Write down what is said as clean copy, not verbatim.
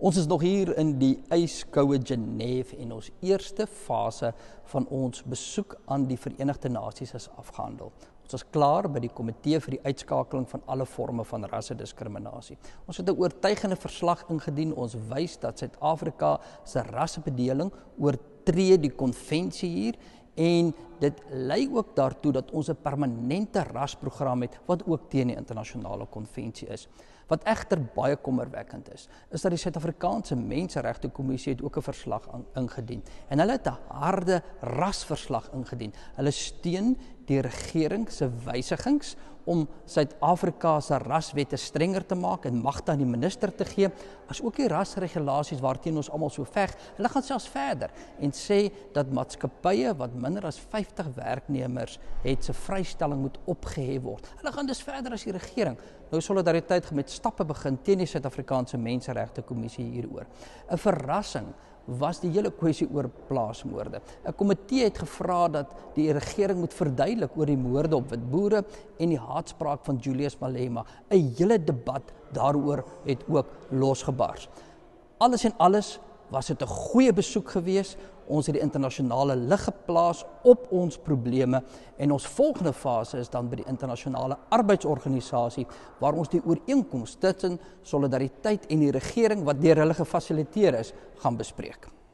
Ons is nog hier in die ijskoue Genève en ons eerste fase van ons besoek aan die Verenigde Nasies is afgehandel. Ons is klaar by die komitee vir die uitskakeling van alle vorme van rassediskriminasie. Ons het 'n oortuigende verslag ingedien. Ons wys dat Suid-Afrika se rassebedeling oortree die konvensie hier en dit lei ook daartoe dat ons 'n permanente rasprogram het wat ook teen die internasionale konvensie is. Wat egter baie kommerwekkend is dat die Suid-Afrikaanse Menseregte Kommissie het ook 'n verslag ingedien. En hulle het 'n harde rasverslag ingedien. Hulle steun die regering se wysigings om Suid-Afrika se raswette strenger te maak en magte aan die minister te gee, as ook die rasregulasies waarteen ons almal so veg. Hulle gaan selfs verder en sê dat maatskappye wat minder as 50 werknemers het, se vrystelling moet opgehef word. Hulle gaan dus verder as die regering. Nou solidariteit met stappe begin teen die Suid-Afrikaanse Menseregte Kommissie hieroor. 'n Verrassing was die hele kwessie oor plaasmoorde. 'n Komitee het gevra dat die regering moet verduidelik oor die moorde op wit boere en die haatspraak van Julius Malema. 'n Hele debat daaroor het ook losgebars. Alles en alles was dit 'n goeie besoek gewees. Ons het die internasionale lig geplaas op ons probleme en ons volgende fase is dan by die internasionale arbeidsorganisasie waar ons die ooreenkoms tussen solidariteit en die regering wat deur hulle gefasiliteer is, gaan bespreek.